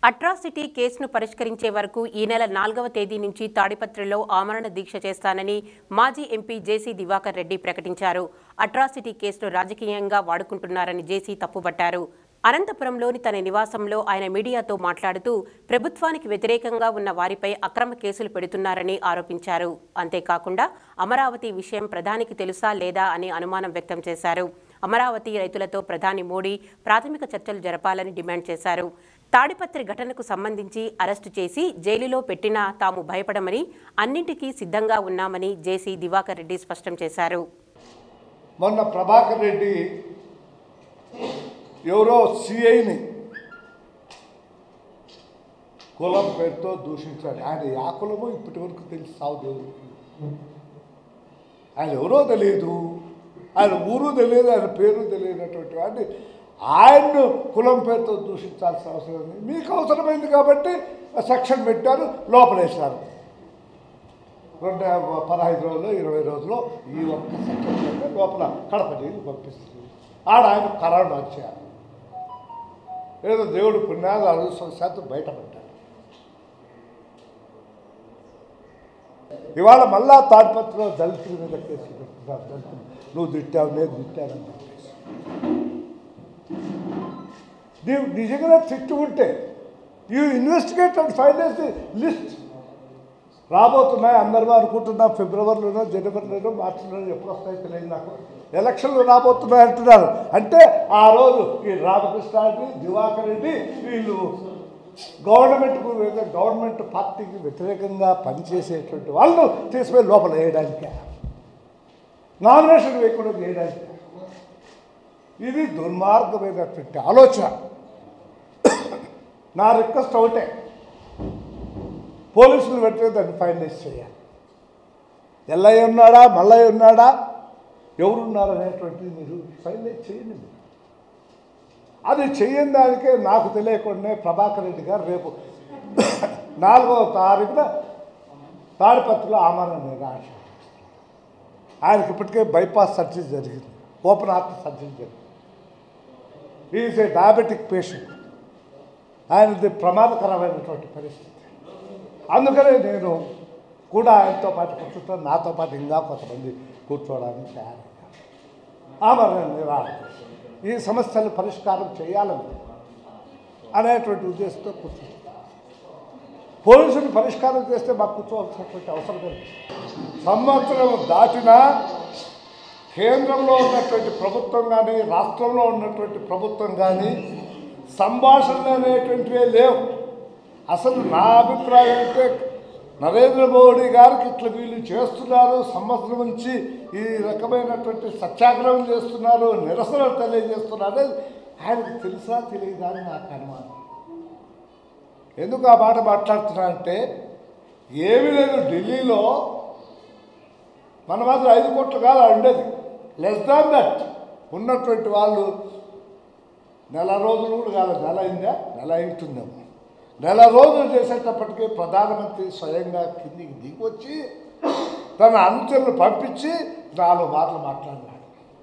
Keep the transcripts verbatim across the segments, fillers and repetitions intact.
Atrocity కేసును పరిష్కరించే వరకు ఈ నెల నాలుగవ తేదీ నుంచి తాడిపత్రిలో ఆమరణ దీక్ష చేస్తానని మాజీ ఎంపీ జేసీ దివాకర్ రెడ్డి ప్రకటించారు. అట్రాసిటీ కేసును రాజకీయంగా వాడుకుంటున్నారని జేసీ తప్పుబట్టారు. అనంతపురంలోని తన నివాసంలో ఆయన మీడియాతో మాట్లాడుతూ ప్రభుత్వానికి వ్యతిరేకంగా ఉన్న వారిపై అక్రమ కేసులు పెడుతున్నారని ఆరోపించారు. అంతేకాకుండా అమరావతి విషయం ప్రధానికి తెలుసా లేదా అని అనుమానం వ్యక్తం చేశారు. అమరావతి రైతులతో ప్రధాని మోడీ ప్రాథమిక చర్చలు జరపాలని డిమాండ్ చేశారు. తాడిపత్రి ఘటనకు సంబంధించి అరెస్టు చేసి జైలులో పెట్టినా తాము భయపడమని, అన్నింటికీ సిద్ధంగా ఉన్నామని జేసీ దివాకర్ రెడ్డి స్పష్టం చేశారు. మొన్న ప్రభాకర్ రెడ్డి ఎవరో సిఐని కులం పేరుతో దూషించాడు. ఆయన యా కులమో ఇప్పటి వరకు తెలిసి సాగు దేవుడు. ఆయన ఎవరో తెలియదు, ఆయన ఊరు తెలియదు, ఆయన పేరు తెలియనటువంటి వాడిని ఆయన్ను కులం పేరుతో దూషించాల్సిన అవసరం ఉంది. మీకు అవసరమైంది కాబట్టి సెక్షన్ పెట్టారు, లోపలేశారు. రెండు పదహైదు రోజులు ఇరవై రోజులు ఈ ఒక్క సెక్షన్ పెడితే లోపల కడప నీళ్ళు పంపిస్తుంది. ఆడ ఆయన కరోనా వచ్చారు. ఏదో దేవుడు పుణ్యాలు అరవై శాతం బయటపడ్డాడు. ఇవాళ మళ్ళా తాడిపత్రిలో దళితుల మీద కేసు పెడుతున్నారు. దళితులు నువ్వు తిట్టావు, నేను తిట్టానని చెప్పేసి. నీవు నిజంగా తిట్టు ఉంటే you investigate and finals the list. రాబోతున్నాయి అందరూ అనుకుంటున్నాం, ఫిబ్రవరిలోనో జనవరిలోనో మార్చిలోనో ఎప్పుడు వస్తాయో తెలియదు నాకు. ఎలక్షన్లు రాబోతున్నాయి అంటున్నారు. అంటే ఆ రోజు ఈ రామకృష్ణారెడ్డి, దివాకర్ రెడ్డి వీళ్ళు గవర్నమెంట్కు గవర్నమెంట్ పార్టీకి వ్యతిరేకంగా పనిచేసేటువంటి వాళ్ళు తీసుకుపోయి లోపల వేయడానికే, నామినేషన్ వేయకుండా చేయడానికి. ఇది దుర్మార్గమైనటువంటి ఆలోచన. నా రిక్వెస్ట్ ఒకటే, పోలీసులు వెంటనే దాన్ని ఫైనలైజ్ చేయాలి. ఎల్లయ్య ఉన్నాడా, మల్లయ్య ఉన్నాడా, ఎవరున్నారు అనేటువంటిది మీరు ఫైనలైజ్ చేయండి. అది చేయని దానికే నాకు తెలియకుండానే ప్రభాకర్ రెడ్డి గారు రేపు నాలుగవ తారీఖున తాడిపత్రిలో ఆమరణ నిరాశ. ఆయనకి ఇప్పటికే బైపాస్ సర్జరీ జరిగింది, ఓపెన్ హార్ట్ సర్జరీ జరిగింది. Is a diabetic patient. ఆయనది ప్రమాదకరమైనటువంటి పరిస్థితి. అందుకనే నేను కూడా ఆయనతో పాటు కూర్చుంటాను, నాతో పాటు ఇంకా కొంతమంది కూర్చోవడానికి తయారయ్యాను. ఆమరణ నిరాశ ఈ సమస్యలు పరిష్కారం చేయాలని అనేటువంటి ఉద్దేశంతో కూర్చుంటాం. పోలీసులు పరిష్కారం చేస్తే మాకు కూర్చోవలసినటువంటి అవసరం లేదు. సంవత్సరం దాటినా కేంద్రంలో ఉన్నటువంటి ప్రభుత్వం కానీ రాష్ట్రంలో ఉన్నటువంటి ప్రభుత్వం కానీ సంభాషణలు అనేటువంటివే లేవు. అసలు నా అభిప్రాయం అంటే నరేంద్ర మోడీ గారికి ఇట్లా వీళ్ళు చేస్తున్నారు, సంవత్సరం నుంచి ఈ రకమైనటువంటి సత్యాగ్రహం చేస్తున్నారు, నిరసన తెలియజేస్తున్నారు, ఆయనకు తెలుసా తెలియదా అని నాకు అనుమానం. ఎందుకు ఆ మాట మాట్లాడుతున్నా అంటే ఏమీ లేదు. ఢిల్లీలో మన మాత్రం ఐదు కోట్లు కాదు ఉండేది, లెస్ దాన్ దట్ ఉన్నటువంటి వాళ్ళు నెల రోజులు కూడా కాదు, నెల అయిందా, నెల అవుతుందేమో, నెల రోజులు చేసేటప్పటికీ ప్రధానమంత్రి స్వయంగా కిందికి దిగొచ్చి తన అనుచరులు పంపించి నాలుగు మాటలు మాట్లాడినాడు.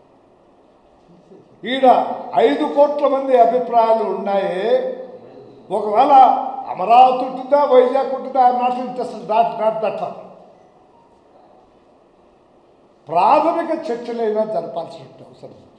ఈడ ఐదు కోట్ల మంది అభిప్రాయాలు ఉన్నాయి. ఒకవేళ అమరావతి ఉంటుందా, వైజాగ్ ఉంటుందా, I'm not interested, that not that one. ప్రాథమిక చర్చలైనా జరపాల్సిన అవసరం.